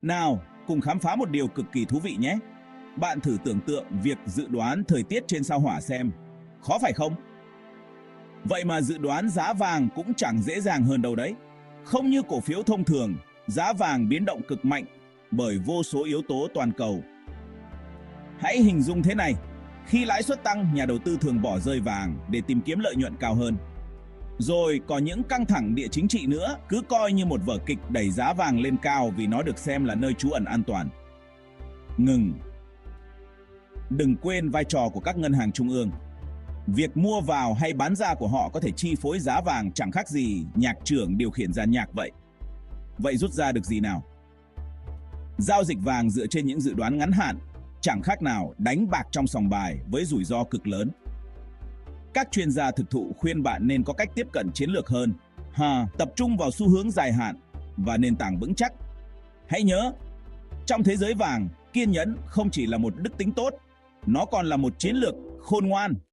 Nào, cùng khám phá một điều cực kỳ thú vị nhé. Bạn thử tưởng tượng việc dự đoán thời tiết trên sao Hỏa xem. Khó phải không? Vậy mà dự đoán giá vàng cũng chẳng dễ dàng hơn đâu đấy. Không như cổ phiếu thông thường, giá vàng biến động cực mạnh bởi vô số yếu tố toàn cầu. Hãy hình dung thế này, khi lãi suất tăng, nhà đầu tư thường bỏ rơi vàng để tìm kiếm lợi nhuận cao hơn. Rồi có những căng thẳng địa chính trị nữa, cứ coi như một vở kịch đẩy giá vàng lên cao vì nó được xem là nơi trú ẩn an toàn. Ngừng. Đừng quên vai trò của các ngân hàng trung ương. Việc mua vào hay bán ra của họ có thể chi phối giá vàng chẳng khác gì nhạc trưởng điều khiển dàn nhạc vậy. Vậy rút ra được gì nào? Giao dịch vàng dựa trên những dự đoán ngắn hạn chẳng khác nào đánh bạc trong sòng bài với rủi ro cực lớn. Các chuyên gia thực thụ khuyên bạn nên có cách tiếp cận chiến lược hơn, tập trung vào xu hướng dài hạn và nền tảng vững chắc. Hãy nhớ, trong thế giới vàng, kiên nhẫn không chỉ là một đức tính tốt, nó còn là một chiến lược khôn ngoan.